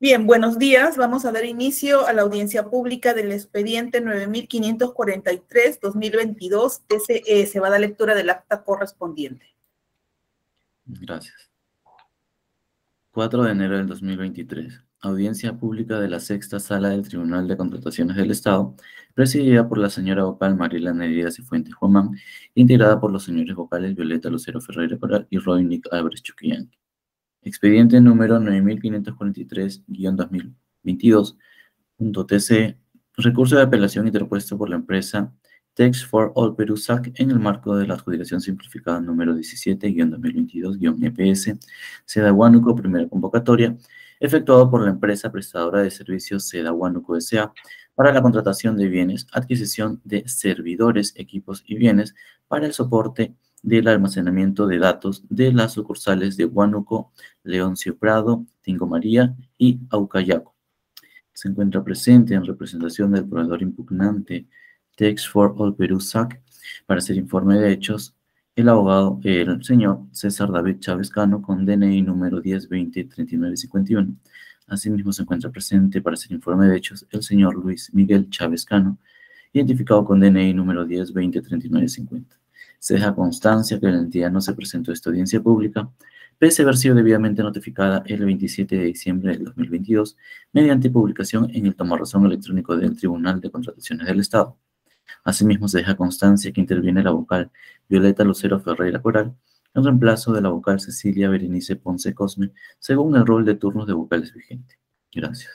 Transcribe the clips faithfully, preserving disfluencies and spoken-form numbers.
Bien, buenos días. Vamos a dar inicio a la audiencia pública del expediente nueve mil quinientos cuarenta y tres guión dos mil veintidós. Ese, eh, se va a dar lectura del acta correspondiente. Gracias. cuatro de enero del dos mil veintitrés. Audiencia pública de la Sexta Sala del Tribunal de Contrataciones del Estado, presidida por la señora vocal Mariela Nereida Cifuentes Huamán, integrada por los señores vocales Violeta Lucero Ferreira Coral y Rodnick Álvarez Chuquillanqui. Expediente número nueve mil quinientos cuarenta y tres guión dos mil veintidós punto T C, recurso de apelación interpuesto por la empresa Text for All Perú S A C en el marco de la adjudicación simplificada número diecisiete guión dos mil veintidós guión E P S, SEDA Huánuco, primera convocatoria, efectuado por la empresa prestadora de servicios SEDA Huánuco S A para la contratación de bienes, adquisición de servidores, equipos y bienes para el soporte del almacenamiento de datos de las sucursales de Huánuco, Leoncio Prado, Tingo María y Aucayaco. Se encuentra presente en representación del proveedor impugnante Text for All Perú S A C para hacer informe de hechos el abogado, el señor César David Chávez Cano, con D N I número diez veinte treinta y nueve cincuenta y uno. Asimismo se encuentra presente para hacer informe de hechos el señor Luis Miguel Chávez Cano, identificado con D N I número diez veinte treinta y nueve cincuenta. Se deja constancia que la entidad no se presentó a esta audiencia pública, pese a haber sido debidamente notificada el veintisiete de diciembre del dos mil veintidós, mediante publicación en el tomarrazón electrónico del Tribunal de Contrataciones del Estado. Asimismo, se deja constancia que interviene la vocal Violeta Lucero Ferreira Coral en reemplazo de la vocal Cecilia Berenice Ponce Cosme, según el rol de turnos de vocales vigente. Gracias.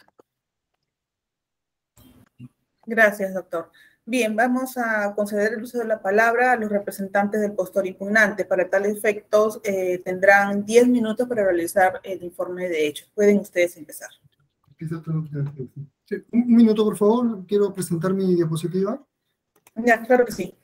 Gracias, doctor. Bien, vamos a conceder el uso de la palabra a los representantes del postor impugnante. Para tales efectos, eh, tendrán diez minutos para realizar el informe de hechos. Pueden ustedes empezar. Sí, un minuto, por favor. Quiero presentar mi diapositiva. Ya, claro que sí.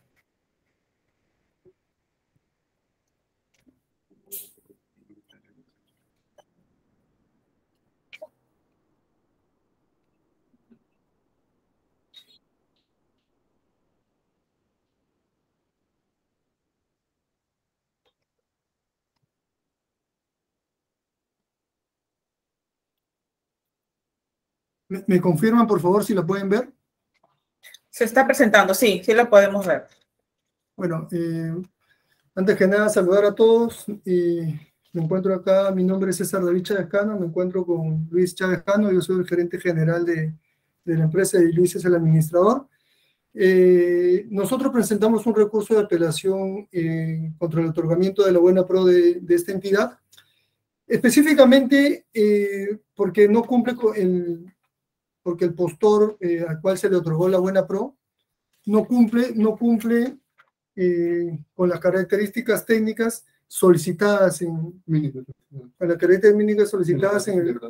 ¿Me, me confirman, por favor, si la pueden ver? Se está presentando, sí, sí la podemos ver. Bueno, eh, antes que nada, saludar a todos. Y me encuentro acá, mi nombre es César David Chávez Cano, me encuentro con Luis Chávez Cano, yo soy el gerente general de, de la empresa y Luis es el administrador. Eh, nosotros presentamos un recurso de apelación eh, contra el otorgamiento de la buena pro de, de esta entidad, específicamente eh, porque no cumple con el, porque el postor eh, al cual se le otorgó la buena pro no cumple, no cumple eh, con las características técnicas solicitadas en, con las características técnicas solicitadas en, el,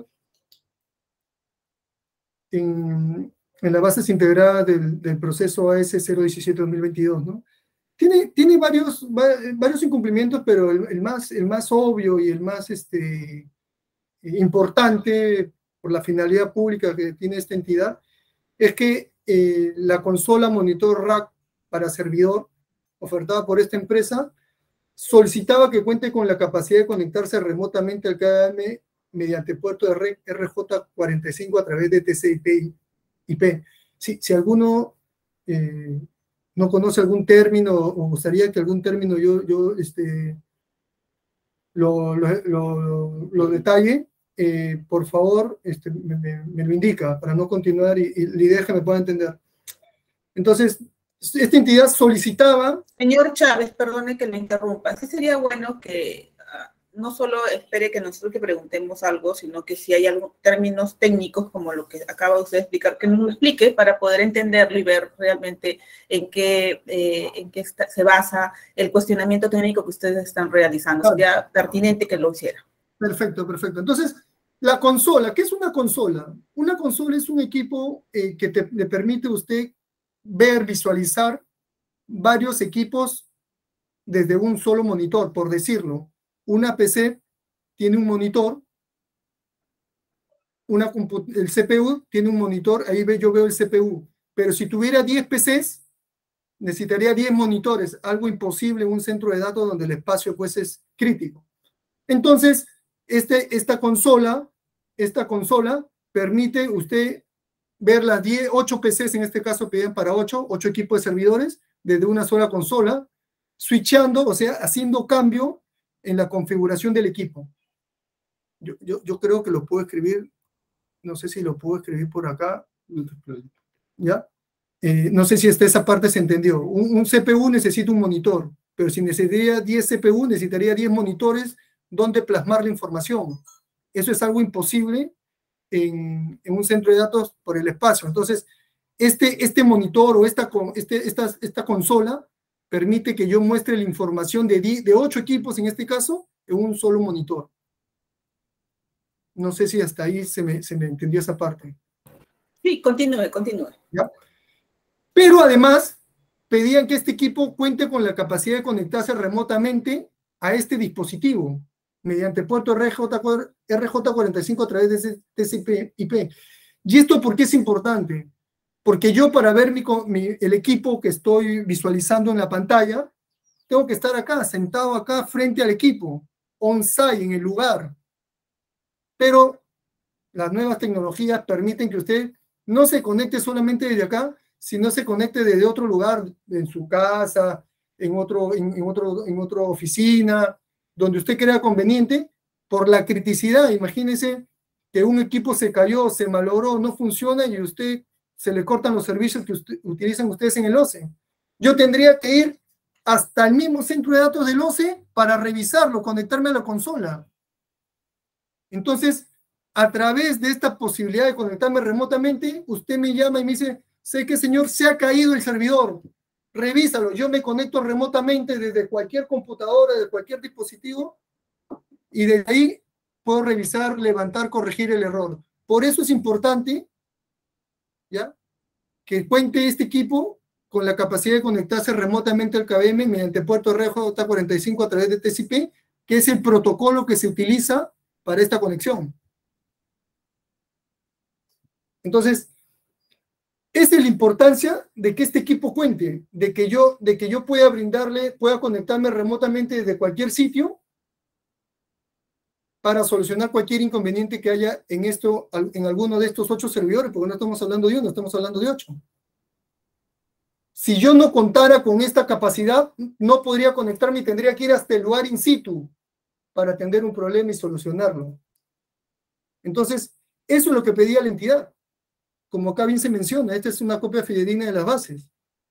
en, en las bases integradas del, del proceso A S cero diecisiete guión dos mil veintidós, ¿no? Tiene, tiene varios, varios incumplimientos, pero el, el, más, el más obvio y el más este, importante por la finalidad pública que tiene esta entidad es que eh, la consola monitor rack para servidor ofertada por esta empresa solicitaba que cuente con la capacidad de conectarse remotamente al K D M mediante puerto de R J cuarenta y cinco a través de T C I P. Si, si alguno eh, no conoce algún término o gustaría que algún término yo, yo este, lo, lo, lo, lo detalle, eh, por favor, este, me, me, me lo indica para no continuar y, y la idea es que me pueda entender. Entonces, esta entidad solicitaba... Señor Chávez, perdone que le interrumpa. Sí sería bueno que uh, no solo espere que nosotros le preguntemos algo, sino que si hay algunos términos técnicos como lo que acaba usted de explicar, que nos lo explique para poder entenderlo y ver realmente en qué, eh, en qué está, se basa el cuestionamiento técnico que ustedes están realizando. Claro. Sería pertinente que lo hiciera. Perfecto, perfecto. Entonces, la consola, ¿qué es una consola? Una consola es un equipo eh, que te, le permite a usted ver, visualizar varios equipos desde un solo monitor, por decirlo. Una P C tiene un monitor, una el C P U tiene un monitor, ahí ve, yo veo el C P U, pero si tuviera diez P Cs, necesitaría diez monitores, algo imposible en un centro de datos donde el espacio pues es crítico. Entonces, este, esta consola, esta consola permite usted ver las diez, ocho P Cs, en este caso pedían para ocho, ocho equipos de servidores, desde una sola consola, switchando, o sea, haciendo cambio en la configuración del equipo. Yo, yo, yo creo que lo puedo escribir, no sé si lo puedo escribir por acá, ¿ya? Eh, no sé si hasta esa parte se entendió. Un, un C P U necesita un monitor, pero si necesitaría diez C P U, necesitaría diez monitores donde plasmar la información. Eso es algo imposible en, en un centro de datos por el espacio. Entonces, este, este monitor o esta, este, esta, esta consola permite que yo muestre la información de, de ocho equipos, en este caso, en un solo monitor. No sé si hasta ahí se me, se me entendió esa parte. Sí, continúe, continúe. ¿Ya? Pero además, pedían que este equipo cuente con la capacidad de conectarse remotamente a este dispositivo, mediante puerto R J cuarenta y cinco a través de T C P I P. ¿Y esto por qué es importante? Porque yo, para ver mi, mi, el equipo que estoy visualizando en la pantalla, tengo que estar acá, sentado acá frente al equipo, on-site, en el lugar. Pero las nuevas tecnologías permiten que usted no se conecte solamente desde acá, sino se conecte desde otro lugar, en su casa, en otro, en, en otro, en otra oficina, donde usted crea conveniente, por la criticidad. Imagínese que un equipo se cayó, se malogró, no funciona y usted se le cortan los servicios que usted, utilizan ustedes en el O C E. Yo tendría que ir hasta el mismo centro de datos del O C E para revisarlo, conectarme a la consola. Entonces, a través de esta posibilidad de conectarme remotamente, usted me llama y me dice, sé que, señor, se ha caído el servidor, revísalo. Yo me conecto remotamente desde cualquier computadora, desde cualquier dispositivo, y desde ahí puedo revisar, levantar, corregir el error. Por eso es importante, ¿ya?, que cuente este equipo con la capacidad de conectarse remotamente al K V M mediante puerto R J cuarenta y cinco a través de T C P, que es el protocolo que se utiliza para esta conexión. Entonces, esa es la importancia de que este equipo cuente, de que yo, de que yo pueda brindarle, pueda conectarme remotamente desde cualquier sitio para solucionar cualquier inconveniente que haya en, esto, en alguno de estos ocho servidores, porque no estamos hablando de uno, estamos hablando de ocho. Si yo no contara con esta capacidad, no podría conectarme y tendría que ir hasta el lugar in situ para atender un problema y solucionarlo. Entonces, eso es lo que pedía la entidad. Como acá bien se menciona, esta es una copia fidedigna de las bases.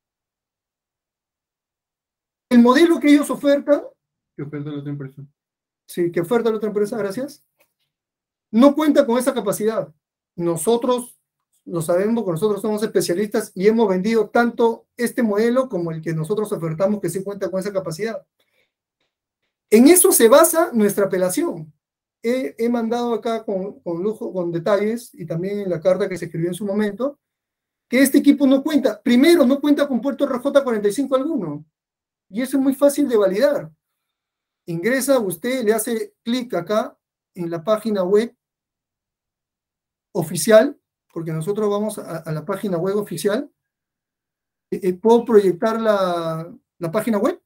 El modelo que ellos ofertan... Que oferta la otra empresa. Sí, que oferta la otra empresa, gracias. No cuenta con esa capacidad. Nosotros lo sabemos, porque nosotros somos especialistas y hemos vendido tanto este modelo como el que nosotros ofertamos, que sí cuenta con esa capacidad. En eso se basa nuestra apelación. He, he mandado acá con, con lujo, con detalles, y también en la carta que se escribió en su momento, que este equipo no cuenta, primero, no cuenta con puerto R J cuarenta y cinco alguno, y eso es muy fácil de validar. Ingresa usted, le hace clic acá en la página web oficial, porque nosotros vamos a, a la página web oficial. Eh, ¿Puedo proyectar la, la página web?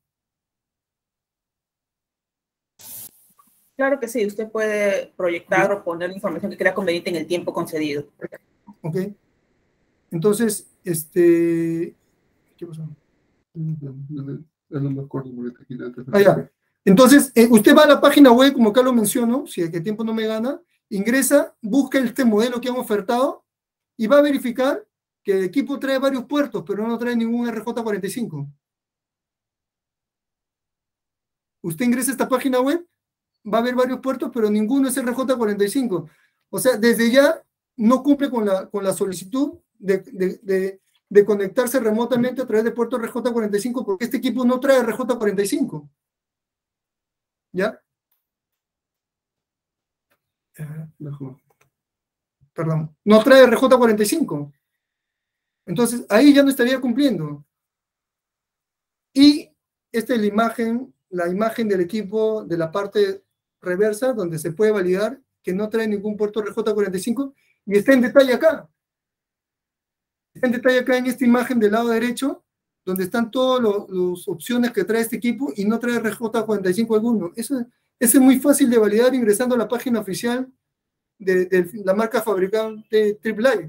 Claro que sí, usted puede proyectar o poner la información que crea conveniente en el tiempo concedido. Ok. Entonces, este... ¿qué pasó? Ah, ya. Entonces, eh, usted va a la página web, como acá lo menciono, si el que tiempo no me gana, ingresa, busca este modelo que han ofertado y va a verificar que el equipo trae varios puertos, pero no trae ningún R J cuarenta y cinco. Usted ingresa a esta página web, va a haber varios puertos, pero ninguno es R J cuarenta y cinco. O sea, desde ya no cumple con la, con la solicitud de, de, de, de conectarse remotamente a través de puerto R J cuarenta y cinco, porque este equipo no trae R J cuarenta y cinco. ¿Ya? Uh, perdón, no trae R J cuarenta y cinco. Entonces, ahí ya no estaría cumpliendo. Y esta es la imagen, la imagen del equipo de la parte reversa, donde se puede validar que no trae ningún puerto R J cuarenta y cinco, y está en detalle acá. Está en detalle acá en esta imagen del lado derecho, donde están todas las opciones que trae este equipo, y no trae R J cuarenta y cinco alguno. Eso, eso es muy fácil de validar ingresando a la página oficial de, de la marca fabricante triple A.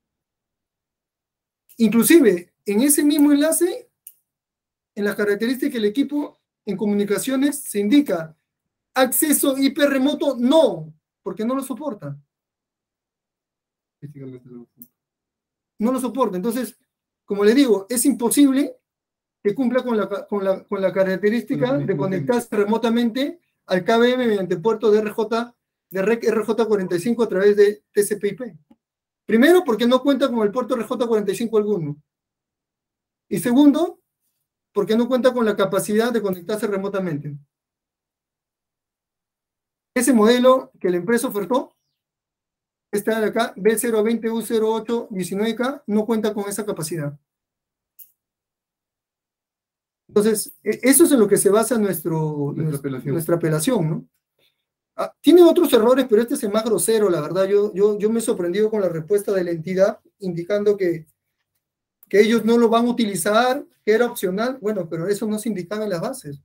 Inclusive, en ese mismo enlace, en las características del equipo, en comunicaciones, se indica acceso I P remoto, no, porque no lo soporta. No lo soporta. Entonces, como le digo, es imposible que cumpla con la, con la, con la característica de conectarse remotamente al K V M mediante puerto de R J, de R E C R J cuarenta y cinco a través de T C P I P. Primero, porque no cuenta con el puerto R J cuarenta y cinco alguno. Y segundo, porque no cuenta con la capacidad de conectarse remotamente. Ese modelo que la empresa ofertó, esta de acá, B cero veinte U cero ocho diecinueve K, no cuenta con esa capacidad. Entonces, eso es en lo que se basa nuestro, nuestra, apelación. nuestra apelación, ¿no? Ah, tiene otros errores, pero este es el más grosero, la verdad. Yo, yo, yo me he sorprendido con la respuesta de la entidad, indicando que, que ellos no lo van a utilizar, que era opcional. Bueno, pero eso no se indicaba en las bases.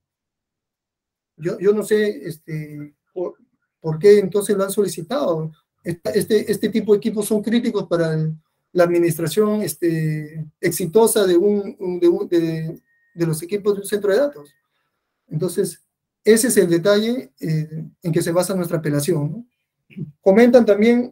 Yo, yo no sé este, por, por qué entonces lo han solicitado. Este, este tipo de equipos son críticos para el, la administración este, exitosa de, un, de, un, de, de los equipos de un centro de datos. Entonces, ese es el detalle eh, en que se basa nuestra apelación, ¿no? Comentan también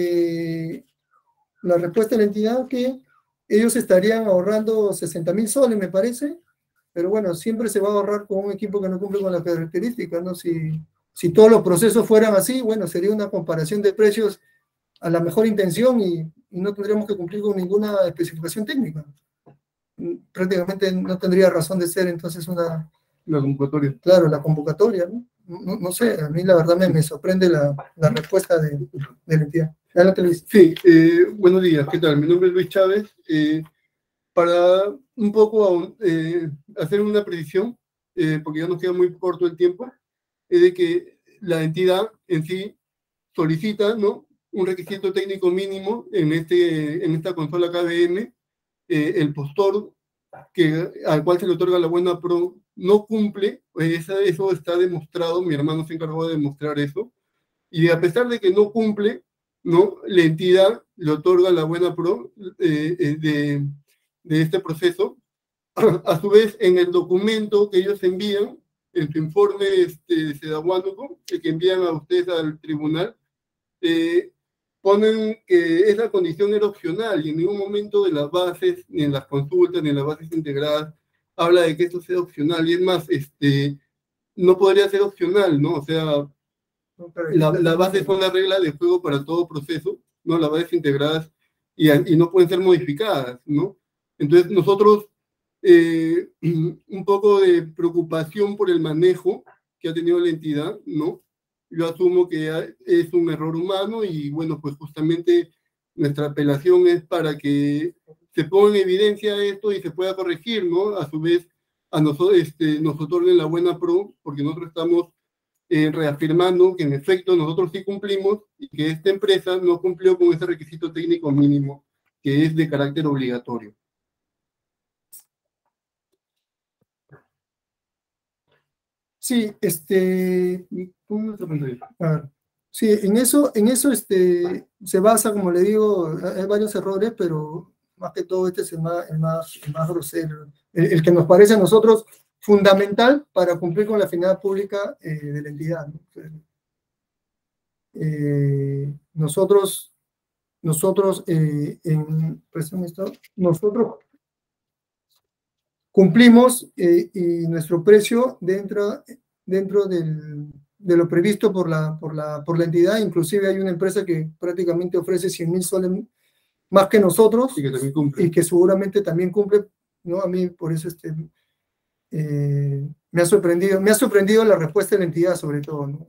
que la respuesta de la entidad que ellos estarían ahorrando sesenta mil soles, me parece, pero bueno, siempre se va a ahorrar con un equipo que no cumple con las características, ¿no? Si, si todos los procesos fueran así, bueno, sería una comparación de precios a la mejor intención y, y no tendríamos que cumplir con ninguna especificación técnica. Prácticamente no tendría razón de ser entonces una... La convocatoria. Claro, la convocatoria, ¿no? No, no sé, a mí la verdad me, me sorprende la, la respuesta de, de la entidad. Adelante, Luis. Sí, eh, buenos días, ¿qué tal? Mi nombre es Luis Chávez. Eh, para un poco eh, hacer una predicción, eh, porque ya nos queda muy corto el tiempo, es de que la entidad en sí solicita, ¿no?, un requisito técnico mínimo en, este, en esta consola K V M, eh, el postor que, al cual se le otorga la buena pro no cumple, pues eso está demostrado, mi hermano se encargó de demostrar eso, y a pesar de que no cumple, ¿no?, la entidad le otorga la buena pro eh, de, de este proceso. A su vez, en el documento que ellos envían, en su informe este, de Sedahuánuco, el que envían a ustedes al tribunal, eh, ponen que esa condición era opcional y en ningún momento de las bases, ni en las consultas, ni en las bases integradas, habla de que esto sea opcional. Y es más, este, no podría ser opcional, ¿no? O sea, la, las bases son la regla de juego para todo proceso, ¿no? Las bases integradas y, y no pueden ser modificadas, ¿no? Entonces, nosotros, eh, un poco de preocupación por el manejo que ha tenido la entidad, ¿no? Yo asumo que es un error humano y, bueno, pues justamente nuestra apelación es para que se ponga en evidencia esto y se pueda corregir, ¿no? A su vez, a nosotros este, nos otorguen la buena pro, porque nosotros estamos eh, reafirmando que en efecto nosotros sí cumplimos y que esta empresa no cumplió con ese requisito técnico mínimo que es de carácter obligatorio. Sí, este, a ver, sí, en eso, en eso este, se basa, como le digo, hay varios errores, pero más que todo este es el más, el más, el más grosero, el, el que nos parece a nosotros fundamental para cumplir con la finalidad pública eh, de la entidad, ¿no? Eh, nosotros, nosotros, eh, en, nosotros cumplimos eh, y nuestro precio dentro, dentro del, de lo previsto por la, por, la, por la entidad. Inclusive hay una empresa que prácticamente ofrece cien mil soles más que nosotros y que, también cumple. Y que seguramente también cumple, ¿no? A mí por eso este, eh, me ha sorprendido, me ha sorprendido la respuesta de la entidad sobre todo, ¿no?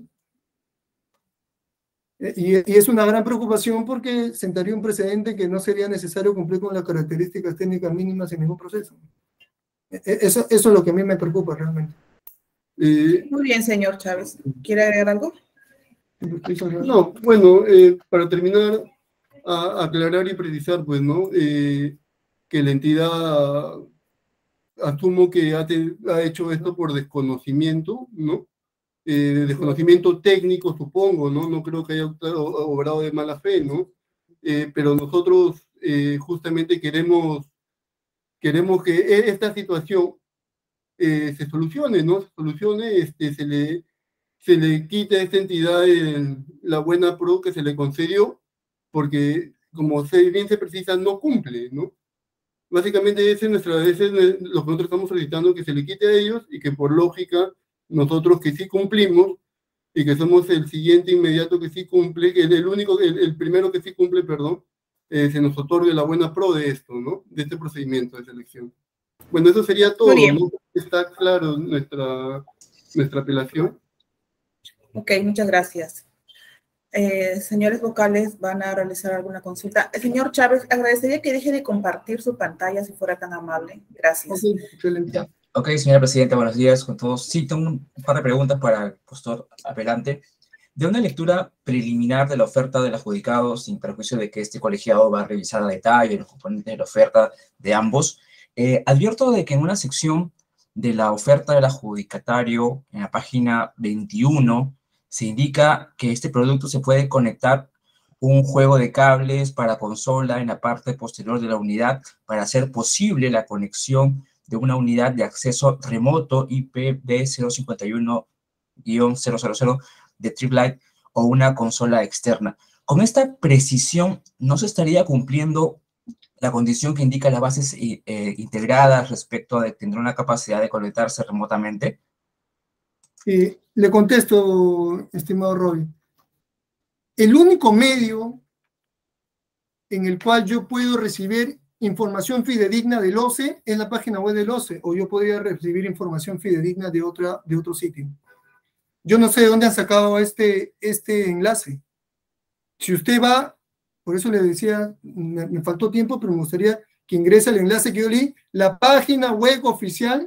Y, y es una gran preocupación porque sentaría un precedente que no sería necesario cumplir con las características técnicas mínimas en ningún proceso. Eso, eso es lo que a mí me preocupa realmente. Eh, Muy bien, señor Chávez. ¿Quiere agregar algo? No, bueno, eh, para terminar, a, aclarar y precisar, pues, ¿no? Eh, que la entidad, asumo que ha, te, ha hecho esto por desconocimiento, ¿no? eh, desconocimiento técnico, supongo, ¿no? No creo que haya obrado de mala fe, ¿no? Eh, pero nosotros eh, justamente queremos, queremos que esta situación eh, se solucione, ¿no? Se solucione, este, se le, se le quite a esta entidad el, la buena pro que se le concedió, porque como se, bien se precisa, no cumple, ¿no? Básicamente ese es, nuestra, ese es lo que nosotros estamos solicitando, que se le quite a ellos y que por lógica nosotros que sí cumplimos y que somos el siguiente inmediato que sí cumple, que es el único, el, el primero que sí cumple, perdón, eh, se nos otorgue la buena pro de esto, ¿no? De este procedimiento de selección. Bueno, eso sería todo, ¿no? Está claro nuestra, nuestra apelación. Ok, muchas gracias. Eh, señores vocales, ¿van a realizar alguna consulta? El señor Chávez, agradecería que deje de compartir su pantalla si fuera tan amable. Gracias. Ok, excelente. Ya. Ok, señora Presidenta, buenos días con todos. Sí, tengo un par de preguntas para el postor apelante. De una lectura preliminar de la oferta del adjudicado, sin perjuicio de que este colegiado va a revisar a detalle los componentes de la oferta de ambos, eh, advierto de que en una sección de la oferta del adjudicatario, en la página veintiuno, se indica que este producto se puede conectar un juego de cables para consola en la parte posterior de la unidad para hacer posible la conexión de una unidad de acceso remoto I P v cero cinco uno guión cero cero cero de Triplight o una consola externa. Con esta precisión, ¿no se estaría cumpliendo la condición que indica las bases eh, integradas respecto a que tendrá una capacidad de conectarse remotamente? Eh, le contesto, estimado Roy. El único medio en el cual yo puedo recibir información fidedigna del O C E es la página web del O C E, o yo podría recibir información fidedigna de, otra, de otro sitio. Yo no sé de dónde han sacado este, este enlace. Si usted va, por eso le decía, me, me faltó tiempo, pero me gustaría que ingrese al enlace que yo leí, la página web oficial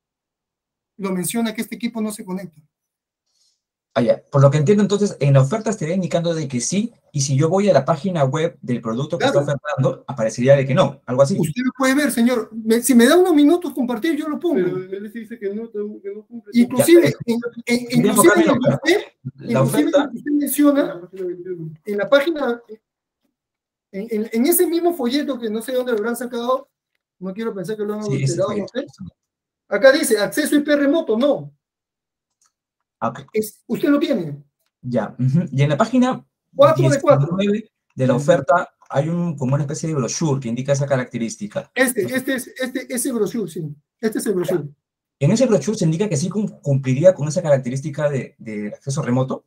lo menciona que este equipo no se conecta. Ah, ya. Por lo que entiendo, entonces, en la oferta estaría indicando de que sí, y si yo voy a la página web del producto que Claro. está ofertando, aparecería de que no, algo así. Usted lo puede ver, señor. Me- si me da unos minutos compartir, yo lo pongo. Pero él dice que no, que no cumple. Inclusive, Ya, en, en- Quería inclusive enfocarme en en la lo que oferta. usted, La inclusive en oferta, lo que usted menciona, en la página, en, en- en ese mismo folleto que no sé dónde lo habrán sacado, no quiero pensar que lo han sí, ese adulterado, no folleto. sé. Acá dice, acceso I P remoto, no. Ah, ok. Es, usted lo tiene. Ya. Ujú. Y en la página cuatro de cuatro. diecinueve de la oferta hay un, como una especie de brochure que indica esa característica. Este, este es, este, ese brochure, sí. Este es el brochure. En ese brochure se indica que sí cum- cumpliría con esa característica de, de acceso remoto.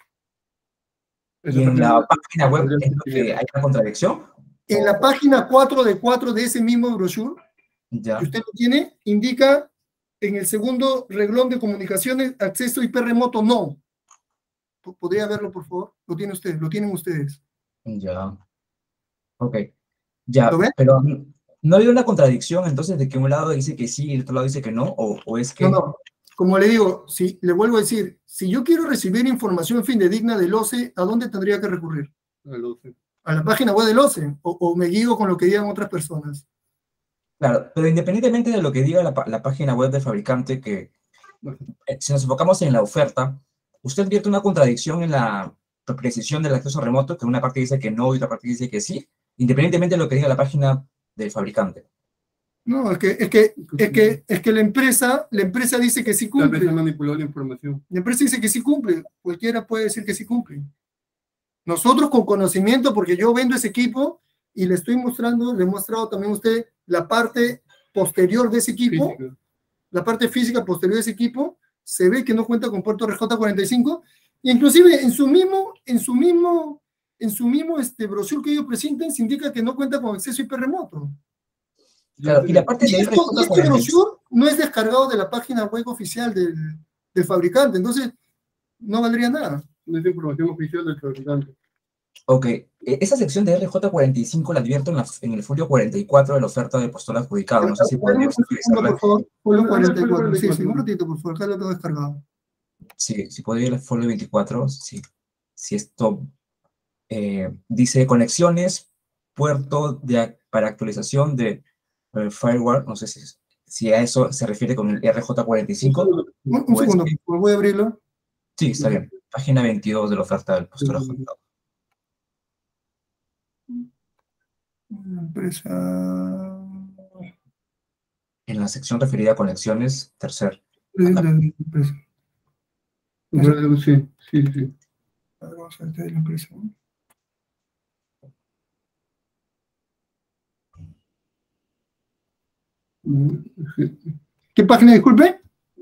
Y en la página web es lo que hay una contradicción. En la página cuatro de cuatro de ese mismo brochure, Ya. que usted lo tiene, indica en el segundo reglón de comunicaciones, acceso I P remoto, no. P- ¿Podría verlo, por favor? Lo tiene usted, lo tienen ustedes. Ya. Ok. Ya, ¿Lo ven? pero ¿no ha habido una contradicción entonces de que un lado dice que sí y el otro lado dice que no? ¿O, o es que...? No, no. Como le digo, si, le vuelvo a decir, si yo quiero recibir información fidedigna del O C E, ¿a dónde tendría que recurrir? Al O C E. A la página web del O C E, o, o me guío con lo que digan otras personas. Claro, pero independientemente de lo que diga la, pa- la página web del fabricante, que eh, si nos enfocamos en la oferta, usted advierte una contradicción en la precisión del acceso remoto, que una parte dice que no y otra parte dice que sí, independientemente de lo que diga la página del fabricante. No, es que, es que, es que, es que la empresa, la empresa dice que sí Tal vez cumple. han manipulado la información. La empresa dice que sí cumple. Cualquiera puede decir que sí cumple. Nosotros con conocimiento, porque yo vendo ese equipo y le estoy mostrando, le he mostrado también a usted la parte posterior de ese equipo, Física. la parte física posterior de ese equipo, se ve que no cuenta con puerto R J cuarenta y cinco, e inclusive en su mismo, en su mismo, en su mismo este, brochure que ellos presentan, se indica que no cuenta con acceso I P remoto. Claro, y la parte Y de esto, y este brochure no es descargado de la página web oficial del, del fabricante, entonces no valdría nada. No es información oficial del fabricante. Ok, eh, esa sección de R J cuarenta y cinco la advierto en, la- en el folio cuarenta y cuatro de la oferta de postor adjudicado. No sé si podría Un segundo, utilizarla. por favor, folio Ah, cuarenta y folio cuatro. Sí, cuarenta y sí, cuatro. un ratito, por favor, acá lo tengo descargado. Sí, si podría ir al folio veinticuatro, sí. Si esto eh, dice conexiones, puerto de, ac- para actualización de eh, firewall, no sé si, si a eso se refiere con el R J cuarenta y cinco. Un, un o es segundo, que- por favor, voy a abrirlo. Sí, está bien. Página veintidós de la oferta del postor adjudicado. La empresa... En la sección referida a conexiones, tercer. La empresa. Sí, sí, sí. Vamos a ver de la empresa. ¿Qué página, disculpe?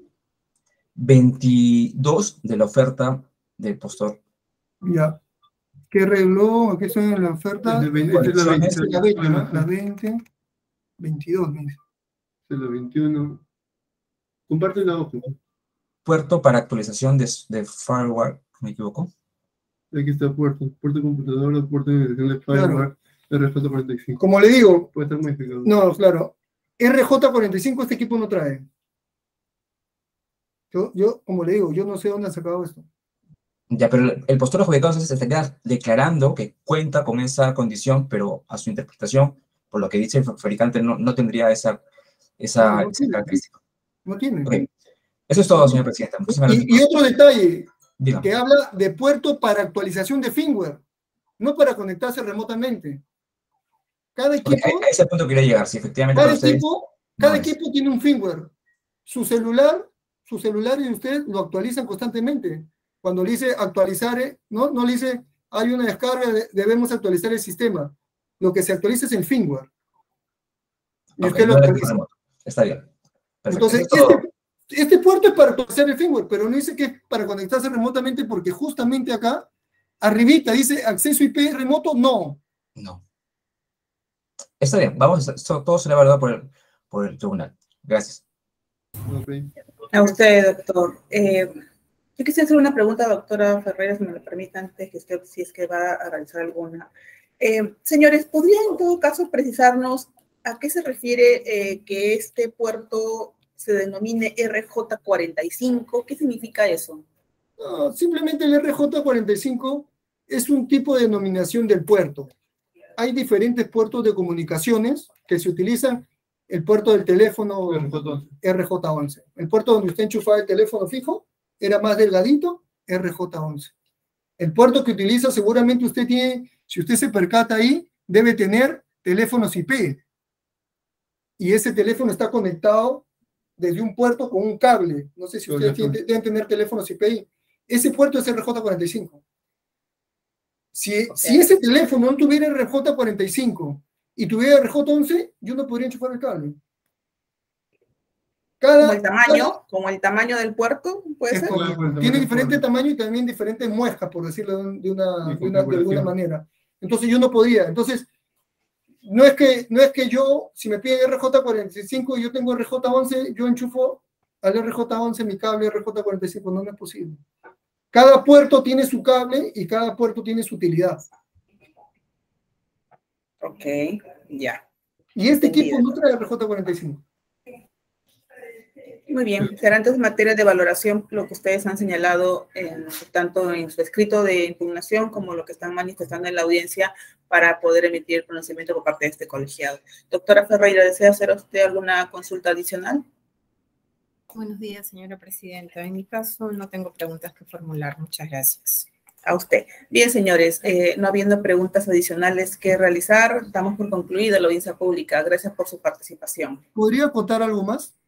veintidós de la oferta del postor. Ya. ¿Qué arregló? Aquí son en la oferta. Es de veinte, esta es la veinte, Esta es la veinte, ¿no? La veinte, veintidós, me dice. Esta es la veintiuno. Comparte la hoja. Puerto para actualización de, de firewall, ¿me equivoco? Aquí está puerto. Puerto de computadora, puerto de dirección de firewall, R J cuarenta y cinco. Como le digo, Puede estar modificado. no, claro. R J cuarenta y cinco este equipo no trae. Yo, yo, como le digo, yo no sé dónde ha sacado esto. Ya, pero el postor adjudicado entonces estaría declarando que cuenta con esa condición, pero a su interpretación, por lo que dice el fabricante, no, no tendría esa, esa, No, no esa tiene. característica. No tiene. Okay. Eso es todo, señor presidente. Muchísimas gracias. Y, y otro detalle, Dígame. que habla de puerto para actualización de firmware, no para conectarse remotamente. Cada equipo, Okay, a ese punto quería llegar, si efectivamente cada, ustedes, equipo, cada no equipo tiene un firmware. Su celular, su celular y usted lo actualizan constantemente. Cuando le dice actualizar, no, no le dice hay una descarga, de, debemos actualizar el sistema. Lo que se actualiza es el firmware. Y okay, usted no lo actualiza. Está bien. Perfecto. Entonces, Eso este, este puerto es para actualizar el firmware, pero no dice que es para conectarse remotamente porque justamente acá, arribita, dice acceso I P remoto, no. No. Está bien, vamos, a, todo será evaluado por el, por el tribunal. Gracias. Okay. A usted, doctor. Eh, yo quisiera hacer una pregunta, doctora Ferreira, si me lo permite, antes que usted, si es que va a realizar alguna. Eh, señores, ¿podría en todo caso precisarnos a qué se refiere eh, que este puerto se denomine R J cuarenta y cinco? ¿Qué significa eso? No, simplemente el R J cuarenta y cinco es un tipo de denominación del puerto. Hay diferentes puertos de comunicaciones que se utilizan. El puerto del teléfono R J once. El puerto donde usted enchufaba el teléfono fijo era más delgadito, R J once. El puerto que utiliza seguramente usted tiene, si usted se percata ahí, debe tener teléfonos I P. Y ese teléfono está conectado desde un puerto con un cable. No sé si ustedes tienen, deben tener teléfonos I P ahí. Ese puerto es R J cuarenta y cinco. Si, okay. si ese teléfono no tuviera R J cuarenta y cinco y tuviera R J once, yo no podría enchufar el cable. Cada, ¿Como el tamaño? Cada, ¿Como el tamaño del puerto? ¿Puede ser? Como, tiene diferente tamaño y también diferentes muescas, por decirlo de, una, de, una, de alguna manera. Entonces yo no podía. Entonces, no es que, no es que yo, si me piden R J cuarenta y cinco y yo tengo R J once, yo enchufo al R J once mi cable R J cuarenta y cinco. No, no es posible. Cada puerto tiene su cable y cada puerto tiene su utilidad. Ok, ya. Y este Entendido. Equipo no trae R J cuarenta y cinco. Muy bien. Será entonces materia de valoración lo que ustedes han señalado en, tanto en su escrito de impugnación como lo que están manifestando en la audiencia para poder emitir el conocimiento por parte de este colegiado. Doctora Ferreira, ¿desea hacer usted alguna consulta adicional? Buenos días, señora presidenta. En mi caso no tengo preguntas que formular. Muchas gracias. A usted. Bien, señores, eh, no habiendo preguntas adicionales que realizar, damos por concluida la audiencia pública. Gracias por su participación. ¿Podría acotar algo más?